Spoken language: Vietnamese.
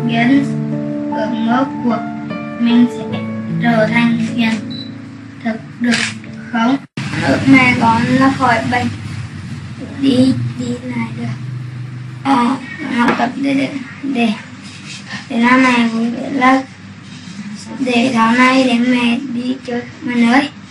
gắng ước mơ của mình sẽ trở thành hiện thực được không? Ước mẹ con là khỏi bệnh, đi lại được, học tập để năm này cũng biết là để tháng này để mẹ đi chơi mà nơi